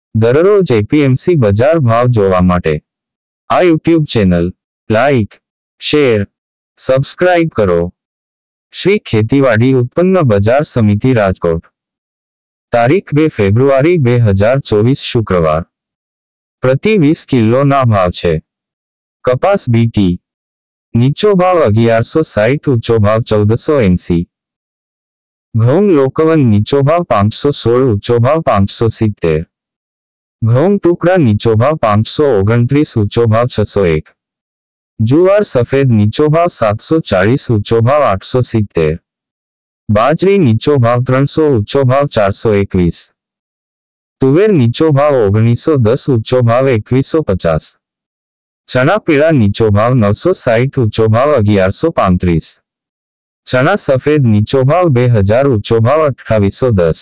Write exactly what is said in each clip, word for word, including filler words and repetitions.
દરરોજ એપીએમસી બજાર ભાવ જોવા માટે આ YouTube channel like, share, subscribe કરો. શ્રી ખેતીવાડી ઉત્પન્ન બજાર સમિતિ રાજકોટ. તારીખ બે ફેબ્રુઆરી બે હજાર ચોવીસ શુક્રવાર. પ્રતિ વીસ કિલોના ભાવ છે. કપાસ બીટી નીચો ભાવ અગિયારસો સાઠ, ઊંચો ભાવ ચૌદસો એંસી. ઘઉં લોકવન નીચો ભાવ પાંચસો સોળ, ઊંચો ભાવ પાંચસો સિત્તેર. ઘઉં ટુકડા નીચો ભાવ પાંચસો ઓગણત્રીસ, ઊંચો ભાવ છસો એક. જુવાર સફેદ નીચો ભાવ સાતસો ચાલીસ, ઊંચો ભાવ આઠસો સિત્તેર. બાજરી નીચો ભાવ ત્રણસો, ઊંચો ભાવ ચારસો એકવીસ. તુવેર નીચો ભાવ ઓગણીસો દસ, ઊંચો ભાવ એકવીસો પચાસ. ચણા પીળા નીચો ભાવ નવસો સાઠ, ઊંચો ભાવ અગિયારસો પાંત્રીસ. ચણા સફેદ નીચો ભાવ બે હજાર, ઊંચો ભાવ અઠ્ઠાવીસો દસ.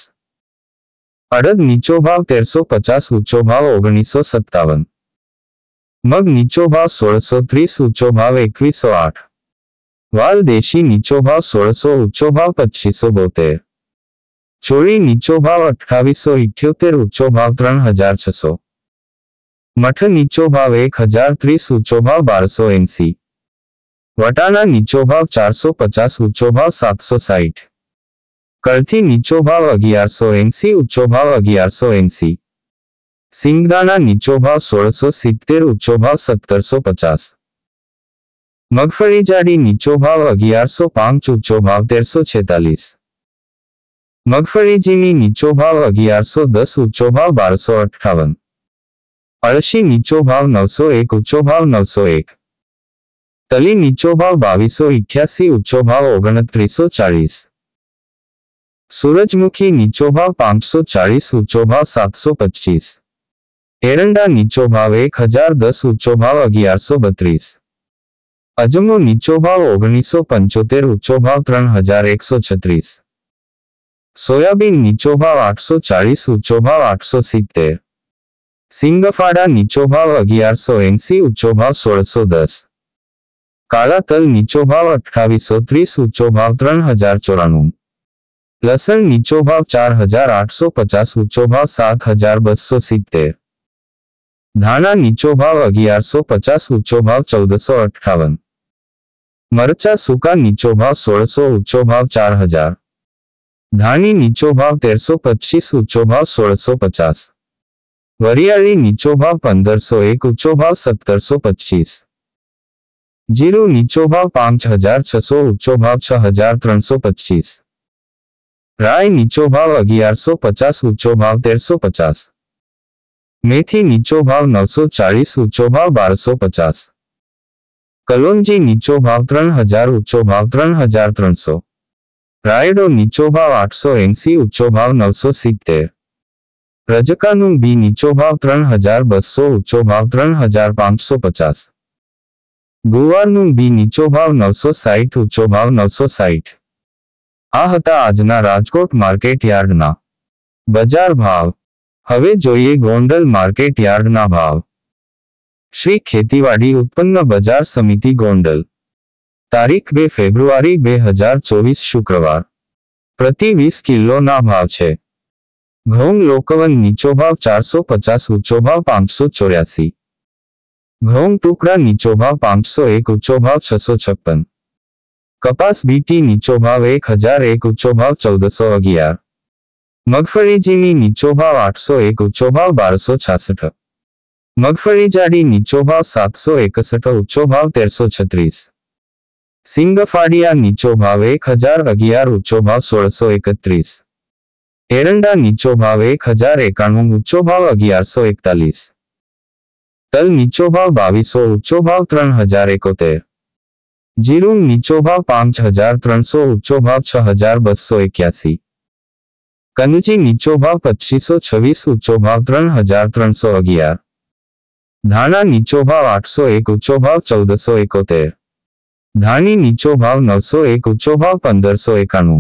અડદ નીચો ભાવ તેરસો પચાસ, ઊંચો ભાવ ઓગણીસો સત્તાવન. મગ નીચો ભાવ સોળસો ત્રીસ, ઊંચો ભાવ એકવીસો આઠ. વાલ દેશી નીચો ભાવ સોળસો, ઊંચો ભાવ પચીસો બોતેર. ચોળી નીચો ભાવ અઠ્ઠાવીસો ઇઠ્યોતેર, ઊંચો ભાવ ત્રણ હજાર છસો. મઠ નીચો ભાવ એક હજાર ત્રીસ, ઊંચો ભાવ બારસો એંસી. વટાણા નીચો ભાવ ચારસો પચાસ, ઊંચો ભાવ સાતસો સાઠ. કળથી નીચો ભાવ અગિયારસો એંસી, ઊંચો ભાવ અગિયારસો એંસી. સિંગદાણા નીચો ભાવ સોળસો સિત્તેર, ઊંચો ભાવ સત્તરસો પચાસ. મગફળી જાડી નીચો ભાવ અગિયારસો પાંચ, ઊંચો ભાવ તેરસો છેતાલીસ. મગફળી ઝીણી નીચો ભાવ અગિયારસો દસ, ઊંચો ભાવ બારસો અઠ્ઠાવન. અળશી નીચો ભાવ નવસો એક, ઊંચો ભાવ નવસો એક. તલી નીચો ભાવ બાવીસો ઇઠ્યાસી, ઊંચો ભાવ ઓગણત્રીસો ચાલીસ. સૂરજમુખી નીચો ભાવ પાંચસો ચાલીસ, ઊંચો ભાવ સાતસો પચીસ. એરંડા નીચો ભાવ એક હજાર દસ, ઊંચો ભાવ અગિયારસો બત્રીસ. અજમો નીચો ભાવ ઓગણીસો પંચોતેર, ઊંચો ભાવ ત્રણ હજાર એકસો છત્રીસ. સોયાબીન નીચો ભાવ આઠસો ચાલીસ, ઊંચો ભાવ આઠસો સિત્તેર. સિંગફાડા નીચો ભાવ અગિયારસો એંસી, ઊંચો ભાવ સોળસો દસ. કાળા તલ નીચો ભાવ અઠ્ઠાવીસો ત્રીસ, ઊંચો ભાવ ત્રણ હજાર ચોરાણું. લસણ નીચો ભાવ ચાર હજાર આઠસો પચાસ, ઊંચો ભાવ સાત હજાર બસો સિત્તેર. ધાણા નીચો ભાવ અગિયારસો પચાસ, ઊંચો ભાવ ચૌદસો અઠ્ઠાવન. મરચા સૂકા નીચો ભાવ સોળસો, ઊંચો ભાવ ચાર હજાર. ધાણી નીચો ભાવ તેરસો પચીસ, ઊંચો ભાવ સોળસો પચાસ. વરિયાળી નીચો ભાવ પંદરસો એક, ઊંચો ભાવ સત્તરસો પચીસ. જીરું નીચો ભાવ પાંચ હજાર છસો, ઊંચો ભાવ છ હજાર ત્રણસો પચીસ. રાય નીચો ભાવ અગિયારસો પચાસ, ઊંચો ભાવ તેરસો પચાસ. મેથી નીચો ભાવ નવસો ચાલીસ, ઊંચો ભાવ બારસો પચાસ. કલોંજી નીચો ભાવ ત્રણ હજાર, ઊંચો ભાવ ત્રણ હજાર ત્રણસો. રાયડો નીચો ભાવ આઠસો એંસી, ઊંચો ભાવ નવસો સિત્તેર. રજકાનું બી નીચો ભાવ ત્રણ હજાર બસો, ઊંચો ભાવ ત્રણ હજાર પાંચસો પચાસ. ગુવારનું બી નીચો ભાવ નવસો સાઠ, ઊંચો ભાવ નવસો સાઠ. આ હતા આજના રાજકોટ માર્કેટ યાર્ડના બજાર ભાવ. હવે જોઈએ ગોંડલ માર્કેટ યાર્ડના ભાવ. શ્રી ખેતીવાડી ઉત્પન્ન બજાર સમિતિ ગોંડલ. તારીખ બે ફેબ્રુઆરી બે હજાર ચોવીસ શુક્રવાર. પ્રતિ વીસ કિલોના ભાવ છે. ઘઉં લોકવન નીચો ભાવ ચારસો પચાસ, ઊંચો ભાવ પાંચસો ચોર્યાસી. ઘઉં ટુકડા નીચો ભાવ પાંચસો એક, ઊંચો ભાવ છસો છપ્પન. કપાસ બીટી નીચો ભાવ એક હજાર એક, ઊંચો ભાવ ચૌદસો અગિયાર. મગફળી ઝીણી નીચો ભાવ આઠસો એક, ઊંચો ભાવ બારસો છાસઠ. મગફળી જાડી નીચો ભાવ સાતસો એકસઠ, ઊંચો ભાવ તેરસો છત્રીસ. સિંગફાડિયા નીચો ભાવ એક હજાર અગિયાર, ઊંચો ભાવ સોળસો એકત્રીસ. એરંડા નીચો ભાવ એક હજાર એકાણું, ઊંચો ભાવ અગિયારસો એકતાલીસ. તલ નીચો ભાવ બાવીસો, ઊંચો ભાવ ત્રણ હજાર એકોતેર. જીરું નીચો ભાવ પાંચ હજાર ત્રણસો, ઊંચો ભાવ છ હજાર બસો એક્યાસી. કનજી નીચો ભાવ પચીસો છવ્વીસ, ઊંચો ભાવ ત્રણ હજાર ત્રણસો અગિયાર. ધાણા નીચો ભાવ આઠસો એક, ઊંચો ભાવ ચૌદસો એકોતેર. ધાણી નીચો ભાવ નવસો એક, ઊંચો ભાવ પંદરસો એકાણું.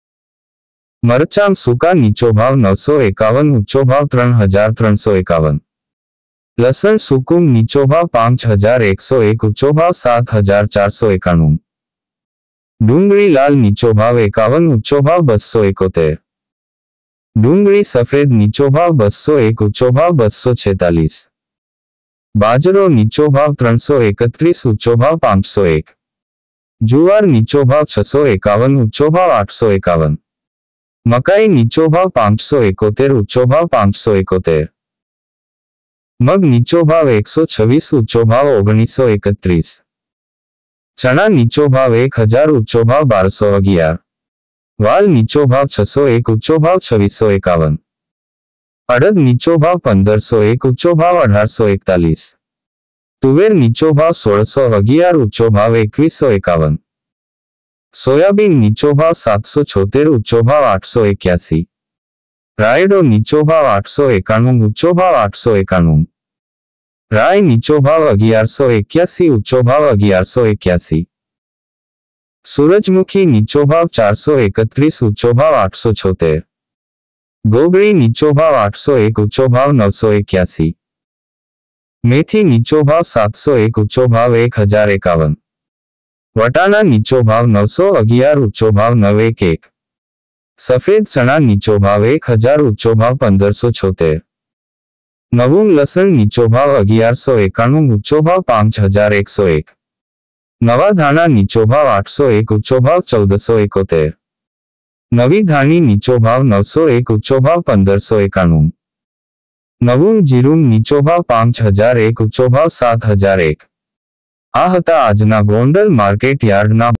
મરચાં સૂકા નીચો ભાવ નવસો એકાવન, ઊંચો ભાવ ત્રણ હજાર ત્રણસો એકાવન. લસણ સૂકું નીચો ભાવ પાંચ હજાર એકસો એક, ઊંચો ભાવ સાત હજાર ચારસો એકાણું. ડુંગળી લાલ નીચો ભાવ એકાવન, ઊંચો ભાવ બસો એકોતેર. ડુંગળી સફેદ નીચો ભાવ બસો એક ઊંચો ભાવ બસો છેતાલીસ. બાજરો નીચો ભાવ ત્રણસો એકત્રીસ ઊંચો ભાવ પાંચસો એક. જુવાર નીચો ભાવ છસો એકાવન ઊંચો ભાવ આઠસો એકાવન. મકાઈ નીચો ભાવ પાંચસો એકોતેર ઊંચો ભાવ પાંચસો એકોતેર. મગ નીચો ભાવ એકસો છવ્વીસ ઊંચો ભાવ ઓગણીસો એકત્રીસ. ચણા નીચો ભાવ એક હજાર ઊંચો ભાવ બારસો અગિયાર. વાલ નીચો ભાવ છસો એક ઊંચો ભાવ છવ્વીસો એકાવન. અડદ નીચો ભાવ પંદરસો એક ઊંચો ભાવ અઢારસો એકતાલીસ. તુવેર નીચો ભાવ સોળસો અગિયાર ઊંચો ભાવ એકવીસો એકાવન. સોયાબીન નીચો ભાવ સાતસો છોતેર ઊંચો ભાવ આઠસો એક્યાસી. રાયડો નીચો ભાવ આઠસો એકાણું ઊંચો ભાવ આઠસો એકાણું. રાય નીચો ભાવ અગિયારસો એક્યાસી ઊંચો ભાવ અગિયારસો એક્યાસી. સૂરજમુખી નીચો ભાવ ચારસો એકત્રીસ ઊંચો ભાવ આઠસો છોતેર. ગોગળી નીચો ભાવ આઠસો એક ઊંચો ભાવ નવસો એક્યાસી. મેથી નીચો ભાવ સાતસો એક ઊંચો ભાવ એક હજાર એકાવન. વટાણા નીચો ભાવ નવસો અગિયાર ઊંચો ભાવ નવ એક એક. સફેદ ચણા નીચો ભાવ એક હજાર ઊંચો ભાવ પંદરસો છોતેર. નવું લસણ નીચો ભાવ અગિયારસો એકાણું ઊંચો ભાવ પાંચ હજાર એકસો એક. નવા ધાણા નીચો ભાવ આઠસો એક ઊંચો ભાવ ચૌદસો એકોતેર. નવી ધાણી નીચો ભાવ નવસો એક ઊંચો ભાવ પંદરસો એકાણું. નવું જીરું નીચો ભાવ પાંચ હજાર એક ઊંચો ભાવ સાત હજાર એક. આ હતા આજના ગોંડલ માર્કેટ યાર્ડના